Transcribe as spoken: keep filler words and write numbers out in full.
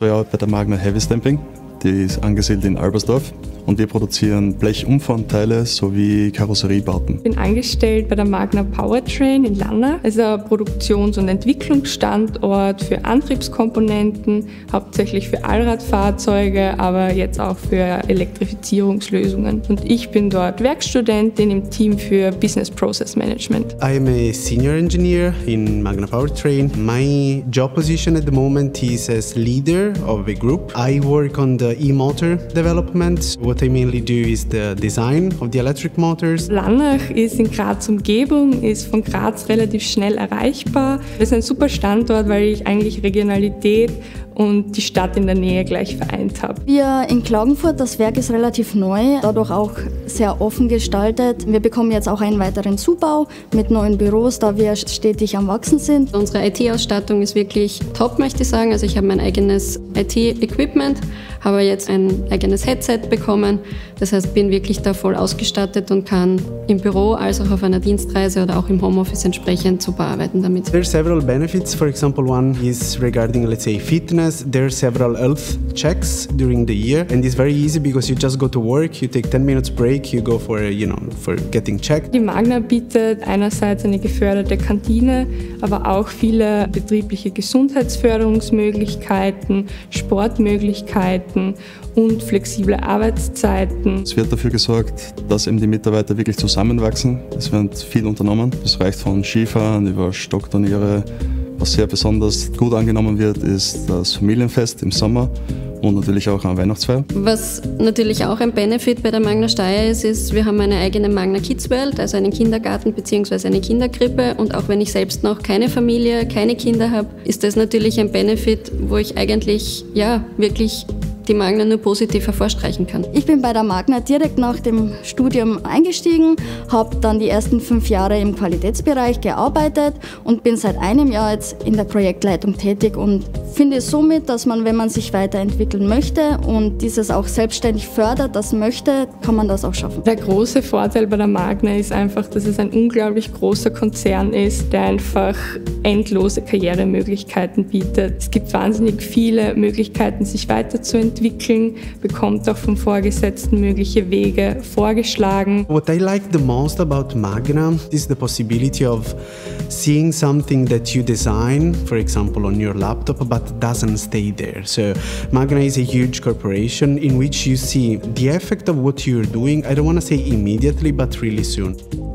Ich arbeite bei der Magna Heavy Stamping, die ist angesiedelt in Albersdorf und wir produzieren Blechumformteile sowie Karosseriebauten. Ich bin angestellt bei der Magna Powertrain in Lannach, also ein Produktions- und Entwicklungsstandort für Antriebskomponenten, hauptsächlich für Allradfahrzeuge, aber jetzt auch für Elektrifizierungslösungen. Und ich bin dort Werkstudentin im Team für Business Process Management. I'm a senior engineer in Magna Powertrain. My job position at the moment is as leader of a group. I work on the e-motor development. What I mainly do is the design of the electric motors. Lannach ist in Graz Umgebung, ist von Graz relativ schnell erreichbar. Das ist ein super Standort, weil ich eigentlich Regionalität und die Stadt in der Nähe gleich vereint habe. Wir in Klagenfurt, das Werk ist relativ neu, dadurch auch sehr offen gestaltet. Wir bekommen jetzt auch einen weiteren Zubau mit neuen Büros, da wir stetig am Wachsen sind. Unsere I T-Ausstattung ist wirklich top, möchte ich sagen. Also ich habe mein eigenes I T-Equipment, habe jetzt ein eigenes Headset bekommen. Das heißt, bin wirklich da voll ausgestattet und kann im Büro als auch auf einer Dienstreise oder auch im Homeoffice entsprechend super arbeiten damit. There are several benefits. For example, one is regarding, let's say, fitness. There are several health checks during the year, and it's very easy because you just go to work, you take ten minutes break, you go for, you know, for getting checked. Die Magna bietet einerseits eine geförderte Kantine, aber auch viele betriebliche Gesundheitsförderungsmöglichkeiten, Sportmöglichkeiten und flexible Arbeitszeiten. Es wird dafür gesorgt, dass eben die Mitarbeiter wirklich zusammenwachsen. Es wird viel unternommen. Das reicht von Skifahren über Stockturniere. Was sehr besonders gut angenommen wird, ist das Familienfest im Sommer und natürlich auch an Weihnachtsfeier. Was natürlich auch ein Benefit bei der Magna Steyr ist, ist, wir haben eine eigene Magna Kids Welt, also einen Kindergarten bzw. eine Kinderkrippe. Und auch wenn ich selbst noch keine Familie, keine Kinder habe, ist das natürlich ein Benefit, wo ich eigentlich ja wirklich die Magna nur positiv hervorstreichen kann. Ich bin bei der Magna direkt nach dem Studium eingestiegen, habe dann die ersten fünf Jahre im Qualitätsbereich gearbeitet und bin seit einem Jahr jetzt in der Projektleitung tätig und finde somit, dass man, wenn man sich weiterentwickeln möchte und dieses auch selbstständig fördert, das möchte, kann man das auch schaffen. Der große Vorteil bei der Magna ist einfach, dass es ein unglaublich großer Konzern ist, der einfach endlose Karrieremöglichkeiten bietet. Es gibt wahnsinnig viele Möglichkeiten, sich weiterzuentwickeln. entwickeln, bekommt auch vom Vorgesetzten mögliche Wege vorgeschlagen. What I like the most about Magna is the possibility of seeing something that you design, for example on your laptop, but doesn't stay there. So Magna is a huge corporation in which you see the effect of what you're doing, I don't want to say immediately, but really soon.